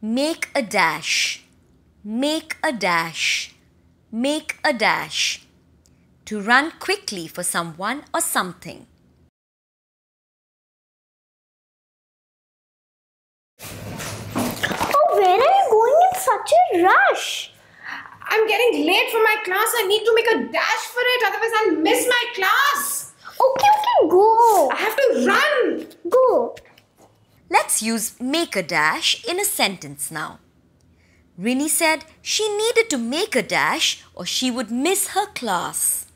Make a dash. Make a dash. Make a dash. To run quickly for someone or something. Oh, where are you going in such a rush? I'm getting late for my class. I need to make a dash for it, otherwise I'll miss my class. Okay, go. I have to run. Go. Let's use make a dash in a sentence now. Rini said she needed to make a dash or she would miss her class.